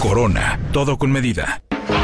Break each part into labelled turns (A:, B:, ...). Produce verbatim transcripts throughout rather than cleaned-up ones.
A: Corona, todo con medida.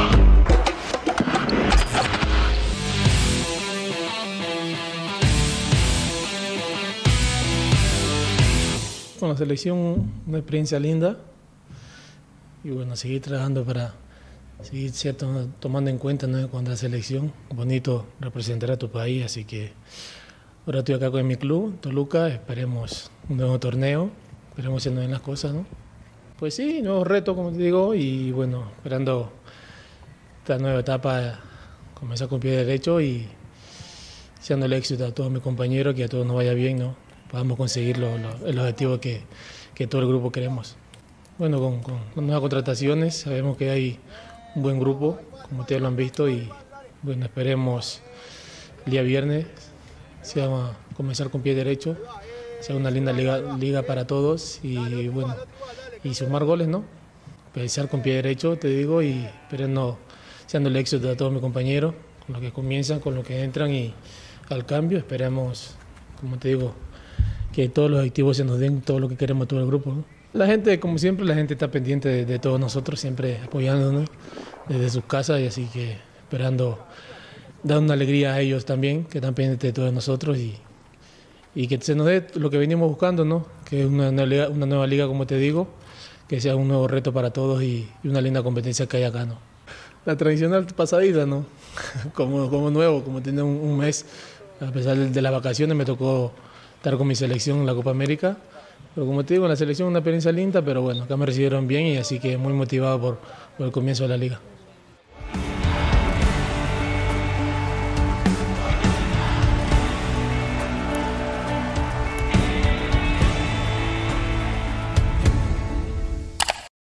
B: Con la selección, una experiencia linda y bueno, seguir trabajando para seguir cierto, tomando en cuenta, ¿no?, contra la selección. Bonito representar a tu país, así que ahora estoy acá con mi club, Toluca, esperemos un nuevo torneo, esperemos haciendo bien las cosas, ¿no? Pues sí, nuevos retos, como te digo, y bueno, esperando esta nueva etapa, comenzar con pie derecho y siendo el éxito a todos mis compañeros, que a todos nos vaya bien, ¿no?, podamos conseguir lo, lo, el objetivo que, que todo el grupo queremos. Bueno, con, con, con nuevas contrataciones, sabemos que hay un buen grupo, como ustedes lo han visto, y bueno, esperemos el día viernes se va a comenzar con pie derecho, sea una linda liga, liga para todos y bueno, y sumar goles, ¿no? Pensar con pie derecho, te digo, y esperando siendo el éxito de todos mis compañeros, con los que comienzan, con los que entran y al cambio, esperamos, como te digo, que todos los objetivos se nos den, todo lo que queremos todo el grupo, ¿no? La gente, como siempre, la gente está pendiente de, de todos nosotros, siempre apoyándonos desde sus casas, y así que esperando dar una alegría a ellos también, que están pendientes de todos nosotros, y, y que se nos dé lo que venimos buscando, ¿no?, que es una, una, liga, una nueva liga, como te digo, que sea un nuevo reto para todos y, y una linda competencia que hay acá, ¿no? La tradicional pasadita, ¿no? como, como nuevo, como tenía un, un mes, a pesar de, de las vacaciones, me tocó estar con mi selección en la Copa América, pero como te digo, en la selección una experiencia linda, pero bueno, acá me recibieron bien y así que muy motivado por, por el comienzo de la liga.